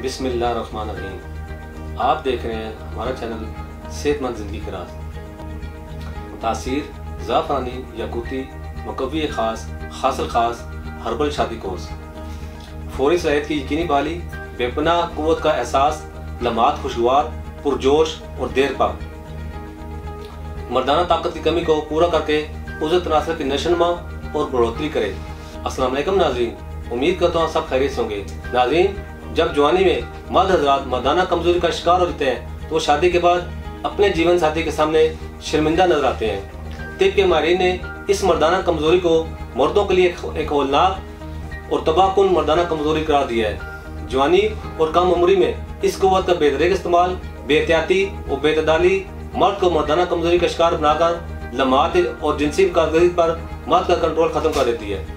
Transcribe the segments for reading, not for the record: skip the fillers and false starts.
بسم اللہ الرحمن الرحیم۔ آپ دیکھ رہے ہیں ہمارا چینل صحت مند زندگی کا راز۔ تاثیر زعفرانی یاقوتی مقوی خاص حاصل خاص ہربل شادی کورس، فوری صلاحیت کی یقینی بحالی، بے پناہ قوت کا احساس، لمحات خوشگوار، پرجوش اور دیر پا، مردانہ طاقت کی کمی کو پورا کر کے عضو تناسل کی نشوونما اور بڑھوتری کرے۔ السلام علیکم ناظرین، امید کرتا ہوں سب خیریت سے ہوں گے۔ ناظرین، جب جوانی میں مرد حضرات مردانہ کمزوری کا شکار ہو جاتے ہیں تو وہ شادی کے بعد اپنے جیون ساتھی کے سامنے شرمندہ نظر آتے ہیں۔ طب کے ماہرین نے اس مردانہ کمزوری کو مردوں کے لیے ایک ہولناک اور تباہ کن مردانہ کمزوری قرار دیا ہے۔ جوانی اور کم عمری میں اس قوت کا بے دریغ استعمال، بے احتیاطی اور بے اعتدالی مرد کو مردانہ کمزوری کا شکار بنا کر لمحات اور جنسی کارکردگی پر مرد کا کنٹرول ختم کر دیتی ہے۔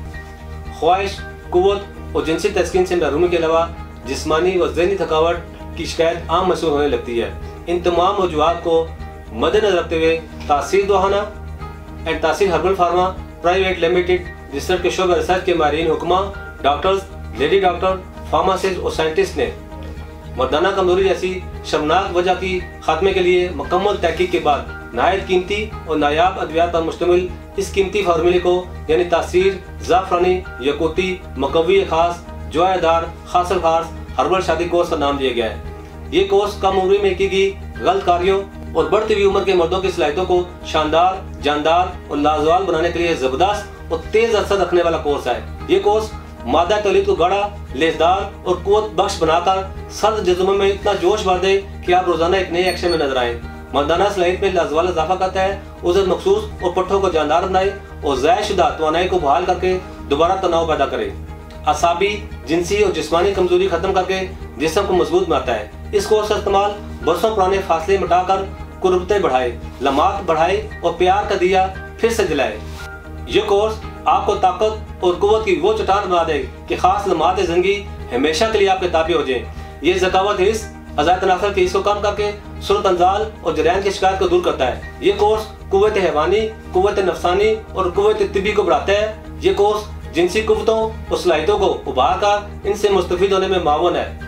خواہش، قوت اور جنسی تسکین سے محرومی کے علاوہ جسمانی و ذہنی تھکاوٹ کی شکایت عام محسوس ہونے لگتی ہے۔ ان تمام وجوہات کو مد نظر رکھتے ہوئے Taseer Dawakhana and Taseer herbal pharma private limited research کے شعبہ ریسرچ کے ماہرین حکمہ، ڈاکٹرز، لیڈی ڈاکٹر، فارماسسٹ اور سائنٹسٹ نے مردانہ کمزوری جیسی شرمناک وجہ کی خاتمے کے لیے مکمل تحقیق کے بعد نہایت قیمتی اور نایاب ادویات پر مشتمل اس قیمتی فارمولے کو یعنی تاثیر زعفرانی یاقوتی مقوی خاص جوائے دار حاصل خاص ہربل شادی کورس کا نام دیا گیا ہے۔ یہ کورس کم عمری میں کی گئی غلط کاریوں اور بڑھتی ہوئی عمر کے مردوں کی صلاحیتوں کو شاندار، جاندار اور لازوال بنانے کے لیے زبردست اور تیز اثر رکھنے والا کورس ہے۔ یہ کورس مادہ تولید کو گاڑا، لیسدار اور قوت بخش بنا کر سرد جسموں میں اتنا جوش بھر دے کہ آپ روزانہ ایک نئے ایکشن میں نظر آئیں۔ مردانہ صلاحیت میں لازوال اضافہ کرتا ہے، عضو مخصوص اور پٹھوں کو جاندار بنائے اور ضائع شدہ توانائی کو بحال کر کے دوبارہ تناؤ پیدا کرے، اعصابی، جنسی اور جسمانی کمزوری ختم کر کے جسم کو مضبوط بناتا ہے۔ اس کورس کا استعمال برسوں پرانے فاصلے مٹا کر قربتیں بڑھائے، لمحات بڑھائے اور پیار کا دیا پھر سے جلائے۔ یہ کورس آپ کو طاقت اور قوت کی وہ چٹان بنا دے کہ خاص لمحات زندگی ہمیشہ کے لیے آپ کے تابع ہو جائیں۔ یہ ذکاوت حص، عزائے تناسل کے حص کو کم کر کے صورت انزال اور جرائم کی شکایت کو دور کرتا ہے۔ یہ کورس قوت حیوانی، قوت نفسانی اور قوت طبی کو بڑھاتا ہے۔ یہ کورس جنسی قوتوں اور صلاحیتوں کو ابھار کر ان سے مستفید ہونے میں معاون ہے۔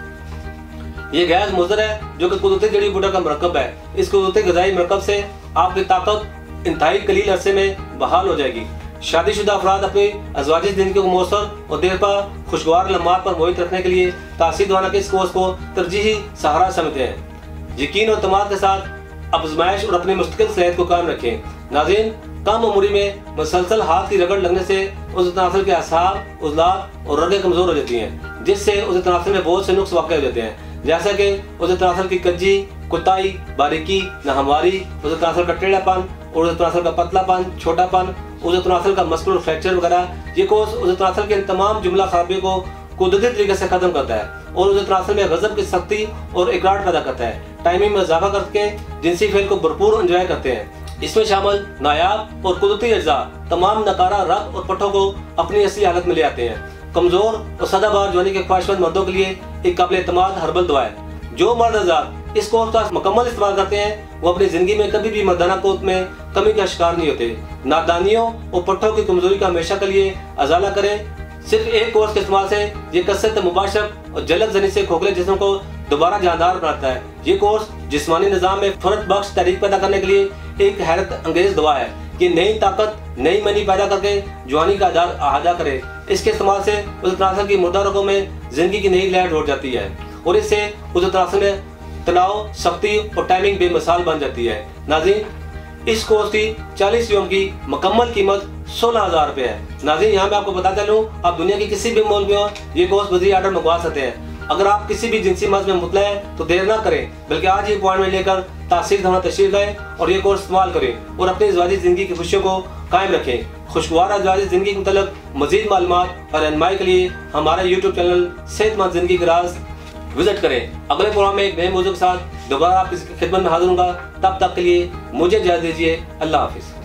یہ غیر مضر ہے جو کہ قدرتی جڑی بوٹیوں کا مرکب ہے۔ اس قدرتی غذائی مرکب سے آپ کی طاقت انتہائی قلیل عرصے میں بحال ہو جائے گی۔ شادی شدہ افراد اپنی ازواجی زندگی کو مؤثر اور دیر پا خوشگوار لمحات پر محیط رکھنے کے لیے تاثیر دوحانہ کے اس کورس کو ترجیحی سہارا سمجھتے ہیں۔ یقین اور اعتماد کے ساتھ آزمائش اور اپنی مستقل صحت کو قائم رکھیں۔ ناظرین، کم عمری میں مسلسل ہاتھ کی رگڑ لگنے سے عضو تناسل کے اعصاب، عضلات اور رگیں کمزور ہو جاتی ہیں، جس سے عضو تناسل میں بہت سے نقص واقع ہو جاتے ہیں، جیسا کہ عضو تناسل کی کجی، کوتاہی، باریکی، ناہمواری، عضو تناسل کا ٹیڑھا پن اور عضو تناسل کا پتلا پن، چھوٹا پن، عضو تناسل کا مسکولر فریکچر وغیرہ۔ یہ کورس عضو تناسل کے ان تمام جملہ خرابیوں کو قدرتی طریقے سے ختم کرتا ہے اور عضو تناسل میں غضب کی سختی اور اقرار پیدا کرتا ہے۔ ٹائمنگ میں اضافہ کر کے جنسی فعل کو بھرپور انجوائے کرتے ہیں۔ اس میں شامل نایاب اور قدرتی اجزاء تمام نکارہ رگ اور پٹھوں کو اپنی اصلی حالت میں لے آتے ہیں۔ کمزور اور سدا بار جوانی کے خواہشمند مردوں کے لیے ایک قابل اعتماد ہربل دوا ہے۔ جو مرد حضرات اس کورس کا مکمل استعمال کرتے ہیں وہ اپنی زندگی میں کبھی بھی مردانہ قوت میں کمی کا شکار نہیں ہوتے۔ نادانیوں اور پٹھوں کی کمزوری کا ہمیشہ کے لیے ازالہ کریں۔ صرف ایک کورس کے استعمال سے یہ کثرت مباشرت اور جلد زنی سے کھوکھلے جسم کو دوبارہ جاندار بناتا ہے۔ یہ کورس جسمانی نظام میں فرت بخش تحریک پیدا کرنے کے لیے ایک حیرت انگیز دوا ہے کہ نئی طاقت، نئی منی پیدا کر کے جوانی کا احاطہ کرے۔ اس کے استعمال سے عضو تناسل کی مردہ رگوں میں زندگی کی نئی لہر لوٹ جاتی ہے اور اس سے عضو تناسل میں تناؤ، سختی اور ٹائمنگ بے مثال بن جاتی ہے۔ ناظرین، اس کورس کی 40 یوم کی مکمل قیمت 16,000 روپے ہے۔ ناظرین، یہاں میں آپ کو بتاتا چلوں، آپ دنیا کی کسی بھی ملک میں ہو یہ کورس بذریعہ آرڈر منگوا سکتے ہیں۔ اگر آپ کسی بھی جنسی مرض میں مبتلا ہیں تو دیر نہ کریں، بلکہ آج ہی اپوائنٹمنٹ لے کر تاثیر دوحانہ تشریف لائیں اور یہ کورس استعمال کریں اور اپنی ازواجی زندگی کی خوشیوں کو قائم رکھیں۔ خوشگوار ازواجی زندگی کے متعلق مزید معلومات اور رہنمائی کے لیے ہمارا یوٹیوب چینل صحت مند زندگی کا راز وزٹ کریں۔ اگلے پروگرام میں ایک نئے موضوع کے ساتھ دوبارہ آپ کی خدمت میں حاضر ہوں گا۔ تب تک کے لیے مجھے اجازت دیجیے۔ اللہ حافظ۔